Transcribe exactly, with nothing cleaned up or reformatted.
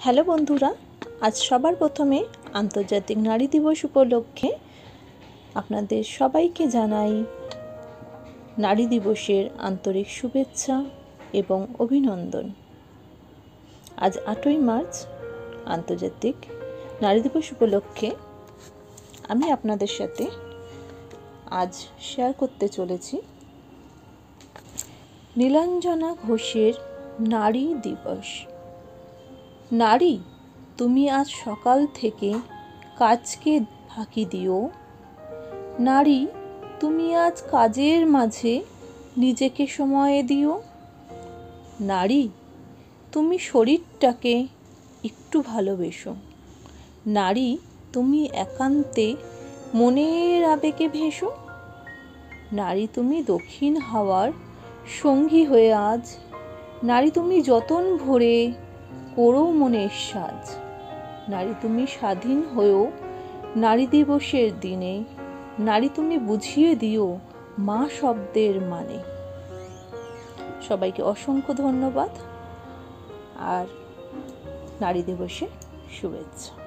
Hello বন্ধুরা, আজ সবার প্রথমে আন্তর্জাতিক নারী দিবস উপলক্ষে আপনাদের সবাইকে জানাই নারী দিবসের আন্তরিক শুভেচ্ছা এবং অভিনন্দন। আজ আটই মার্চ আন্তর্জাতিক নারী দিবস উপলক্ষে আমি আপনাদের সাথে আজ শেয়ার করতে চলেছি নীলাঞ্জনা ঘোষের নারী দিবস। নারী, তুমি আজ সকাল থেকে কাজকে ফাঁকি দিও। নারী, তুমি আজ কাজের মাঝে নিজেকে সময় দিও। নারী, তুমি শরীরটাকে একটু ভালোবেসো। নারী, তুমি একান্তে মনের আবেগে ভেসো। নারী, তুমি দক্ষিণ হাওয়ার সঙ্গী হয়ে আজ। নারী, তুমি যতন ভরে করো মনের সাজ। নারী, তুমি স্বাধীন হয়েও নারী দিবসের দিনে। নারী, তুমি বুঝিয়ে দিও মা শব্দের মানে। সবাইকে অসংখ্য ধন্যবাদ আর নারী দিবসের শুভেচ্ছা।